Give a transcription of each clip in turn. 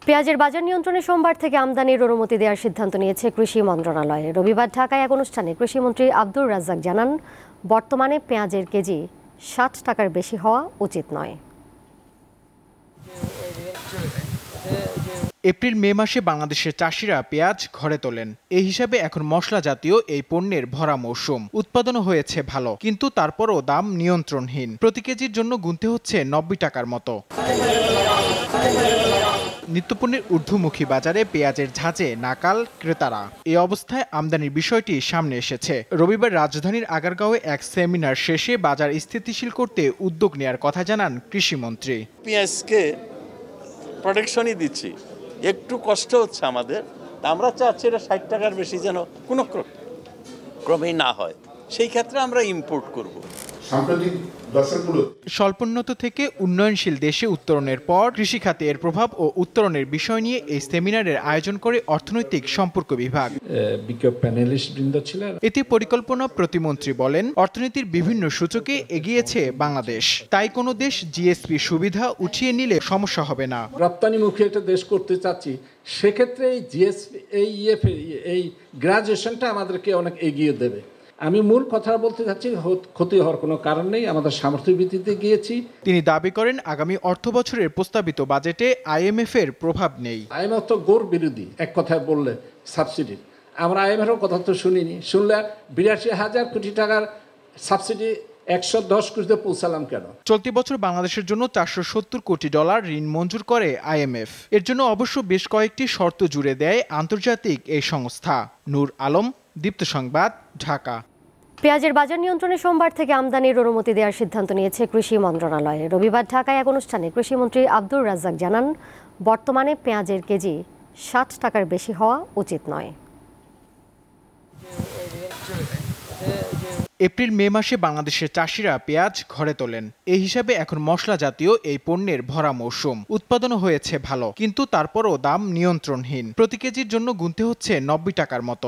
পেঁয়াজের বাজার নিয়ন্ত্রণে সোমবার থেকে আমদানির অনুমতি দেওয়ার সিদ্ধান্ত নিয়েছে কৃষি মন্ত্রণালয়। রবিবার ঢাকায় এক অনুষ্ঠানে কৃষিমন্ত্রী আব্দুর রাজ্জাক জানান, বর্তমানে পেঁয়াজের কেজি ৬০ টাকার বেশি হওয়া উচিত নয়। এপ্রিল-মে মাসে বাংলাদেশের চাষিরা পেঁয়াজ ঘরে তোলেন। এই হিসাবে এখন মশলা জাতীয় এই পণ্যের ভরা মৌসুম। উৎপাদনও হয়েছে ভালো, কিন্তু তারপরও দাম নিয়ন্ত্রণহীন। প্রতি কেজির জন্য গুনতে হচ্ছে ৯০ টাকার মতো। নিত্যপণ্যের ঊর্ধ্বমুখী বাজারে পেঁয়াজের ঝাঁজে নাকাল ক্রেতারা। এই অবস্থায় আমদানির বিষয়টি সামনে এসেছে। রবিবার রাজধানীর আগারগাঁওয়ে এক সেমিনার শেষে বাজার স্থিতিশীল করতে উদ্যোগ নেওয়ার কথা জানান কৃষিমন্ত্রী। পেঁয়াজকে প্রোটেকশনই দিচ্ছি, একটু কষ্ট হচ্ছে আমাদের। আমরা চাচ্ছি এটা ৬০ টাকার বেশি যেন কোনো ক্রমেই না হয়, সেই ক্ষেত্রে আমরা ইম্পোর্ট করব। স্বল্পোন্নত থেকে উন্নয়নশীল দেশে উত্তরণের পর কৃষিখাতে এর প্রভাব ও উত্তরণের বিষয় নিয়ে এই সেমিনারের আয়োজন করে অর্থনৈতিক সম্পর্ক বিভাগ। এতে পরিকল্পনা প্রতিমন্ত্রী বলেন, অর্থনীতির বিভিন্ন সূচকে এগিয়েছে বাংলাদেশ। তাই কোনো দেশ জিএসপি সুবিধা উঠিয়ে নিলে সমস্যা হবে না। রপ্তানিমুখী একটা দেশ করতে চাচ্ছি, সেক্ষেত্রে এই জিএসপি এই গ্রাজুয়েশনটা আমাদেরকে অনেক এগিয়ে দেবে। আমি মূল কথা বলতে চাচ্ছি, ক্ষতি হওয়ার কোনো কারণ নেই, আমাদের সামর্থ্য ভিত্তিতে গিয়েছি। তিনি দাবি করেন, আগামী অর্থ বছরের প্রস্তাবিত বাজেটে আইএমএফ এর প্রভাব নেই। আইএমএফ তো গোর বিরোধী, এক কথায় বললে সাবসিডি। আমরা আইএমএফের কথা তো শুনিনি, শুনলে ৮২,০০০ কোটি টাকার সাবসিডি ১১০ কোটিতে পৌঁছালাম কেন? চলতি বছর বাংলাদেশের জন্য $৪৭০ কোটি ঋণ মঞ্জুর করে আইএমএফ। এর জন্য অবশ্য বেশ কয়েকটি শর্ত জুড়ে দেয় আন্তর্জাতিক এই সংস্থা। নূর আলম, দীপ্ত সংবাদ, ঢাকা। পেঁয়াজের বাজার নিয়ন্ত্রণে সোমবার থেকে আমদানির অনুমতি দেওয়ার সিদ্ধান্ত নিয়েছে কৃষি মন্ত্রণালয়। রবিবার ঢাকায় এক অনুষ্ঠানে কৃষিমন্ত্রী আব্দুর রাজ্জাক জানান, বর্তমানে পেঁয়াজের কেজি ৬০ টাকার বেশি হওয়া উচিত নয়। এপ্রিল-মে মাসে বাংলাদেশের চাষিরা পেঁয়াজ ঘরে তোলেন। এই হিসাবে এখন মশলা জাতীয় এই পণ্যের ভরা মৌসুম। উৎপাদনও হয়েছে ভালো, কিন্তু তারপরও দাম নিয়ন্ত্রণহীন। প্রতি কেজির জন্য গুনতে হচ্ছে ৯০ টাকার মতো।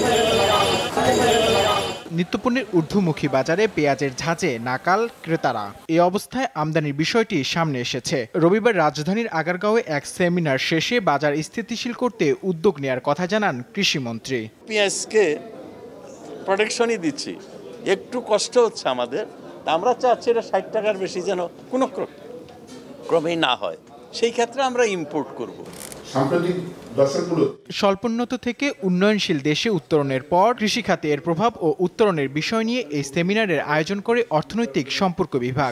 নিত্যপণ্যের ঊর্ধ্বমুখী বাজারে পেঁয়াজের ঝাঁজে নাকাল ক্রেতারা। এই অবস্থায় আমদানির বিষয়টি সামনে এসেছে। রবিবার রাজধানীর আগারগাঁওয়ে এক সেমিনার শেষে বাজার স্থিতিশীল করতে উদ্যোগ নেওয়ার কথা জানান কৃষিমন্ত্রী। পেঁয়াজকে প্রোটেকশনই দিচ্ছি, একটু কষ্ট হচ্ছে আমাদের। আমরা চাচ্ছি এটা ৬০ টাকার বেশি যেন কোনো ক্রমেই না হয়, সেই ক্ষেত্রে আমরা ইম্পোর্ট করব। স্বল্পোন্নত থেকে উন্নয়নশীল দেশে উত্তরণের পর কৃষিখাতে এর প্রভাব ও উত্তরণের বিষয় নিয়ে এই সেমিনারের আয়োজন করে অর্থনৈতিক সম্পর্ক বিভাগ।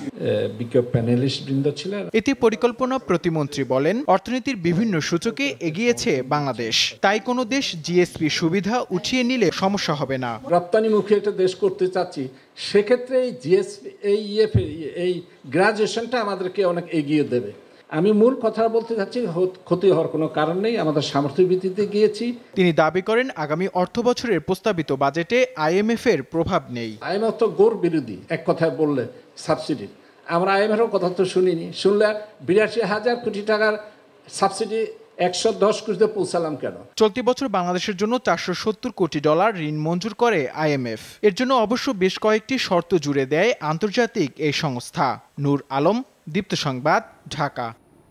এতে পরিকল্পনা প্রতিমন্ত্রী বলেন, অর্থনীতির বিভিন্ন সূচকে এগিয়েছে বাংলাদেশ। তাই কোনো দেশ জিএসপি সুবিধা উঠিয়ে নিলে সমস্যা হবে না। রপ্তানিমুখী একটা দেশ করতে চাচ্ছি, সেক্ষেত্রে এই জিএসপি এই গ্রাজুয়েশনটা আমাদেরকে অনেক এগিয়ে দেবে। আমি মূল কথা বলতে চাচ্ছি, ক্ষতি হওয়ার কোনো কারণ নেই, আমাদের সামর্থ্য ভিত্তিতে গিয়েছি। তিনি দাবি করেন, আগামী অর্থ বছরের প্রস্তাবিত বাজেটে আইএমএফ এর প্রভাব নেই। আইএমএফ তো গোর বিরোধী, এক কথায় বললে সাবসিডি। আমরা আইএমএফের কথা তো শুনিনি, শুনলে ৮২,০০০ কোটি টাকার সাবসিডি ১১০ কোটিতে পৌঁছালাম কেন? চলতি বছর বাংলাদেশের জন্য $৪৭০ কোটি ঋণ মঞ্জুর করে আইএমএফ। এর জন্য অবশ্য বেশ কয়েকটি শর্ত জুড়ে দেয় আন্তর্জাতিক এই সংস্থা। নূর আলম, দীপ্ত সংবাদ, ঢাকা।